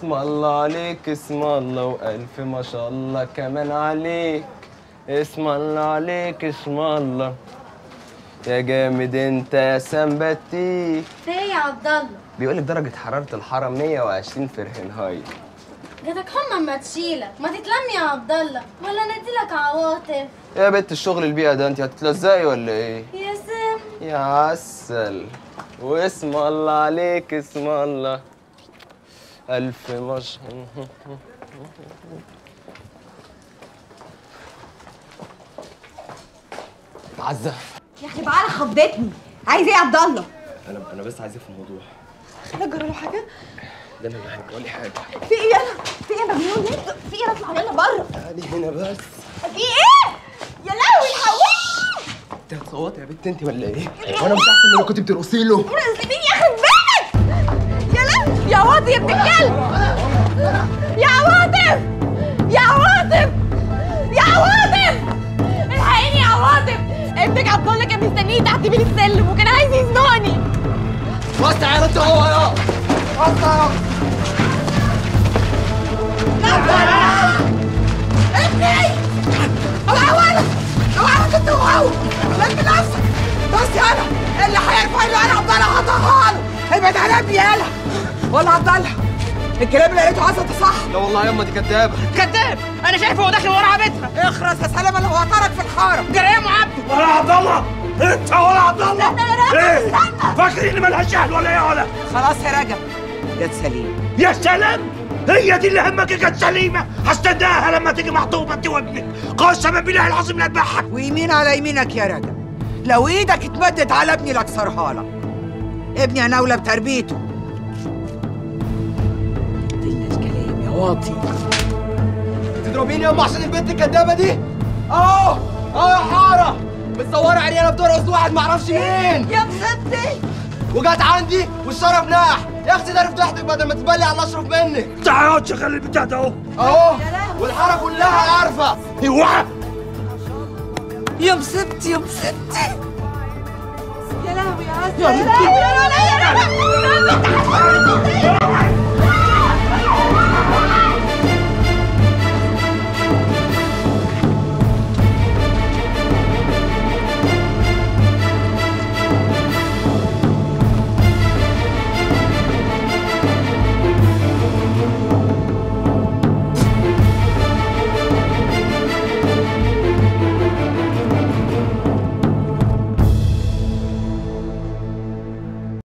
اسم الله عليك اسم الله والف ما شاء الله كمان عليك. اسم الله عليك اسم الله يا جامد انت يا سمبتي. ايه يا عبد الله؟ بيقولك درجة حرارة الحرم 120 فahrenheit. جاتك حمى اما تشيلك، ما تتلم يا عبد الله ولا نديلك عواطف؟ يا بنت الشغل البيئة ده انت هتتلزقي ولا ايه؟ يا سم يا عسل. واسم الله عليك اسم الله ألف مش عزة. يا اخي بعالة خضتني. عايز ايه يا عبد الله؟ انا بس عايز في الموضوع. خليك جرى له حاجه. ده انا اللي هقول حاجه. في ايه يلا؟ في ايه مجنون انت؟ في ايه؟ اطلع يلا بره. تعالي هنا بس. في ايه؟ يا لهوي الحقوني. انت هتصوتي يا بنت انت ولا ايه؟ وانا مش احسن من اللي كنت بترقصي له؟ سيبيني يخرب بيتك. يا لهوي يا واطي يا ابن الكلب. يا عواطف يا عواطف يا عواطف الحقيني يا عواطف. ابنك عبد الله كان مستنيني تحت بين السلم وكان عايز يزنقني. وسع يا انت هو يا وسع يا ابني اوعى ولد اوعى انت وهو لم نفسك. بس انا اللي هيرفع له انا عبد الله هطهقها له. ابعد عن ابني يالا. والله عبد الله الكلام اللي لقيته حصل ده صح؟ لا والله ياما دي كدابه. كداب. انا شايفه هو داخل ورا بيتها. اخرس يا سلامه لو هطرك في الحاره. جريمه عبده. ولا عبد الله انت ولا عبد الله. استنى يا راجل ايه استنى. فاكرين مالهاش اهل ولا ايه ولا؟ خلاص يا رجب جت سليم. يا سلام هي دي اللي همك جت سليمه. هستناها لما تيجي مخطوبه انت وابنك. قسما بالله العظيم لا اذبحك. ويمين على يمينك يا رجب. لو ايدك اتمدت على ابني لاكسرها لك. ابني انا اولى بتربيته. مقلناش كلام يا واطي. تضربيني ياما عشان البنت الكدابه دي؟ اهو يا حاره متصوره عريانه بترقص واحد معرفش مين. يا مصيبتي. وجت عندي والشرف ناح. يا اختي ده فضحتك بدل ما تبلي على الاشرف منك. تعال شغل البتاع ده اهو. اهو والحاره كلها عارفه. اوعى يا مصيبتي يا مصيبتي. يا لهوي يا عسل. يا لهوي يا لهوي يا لهوي.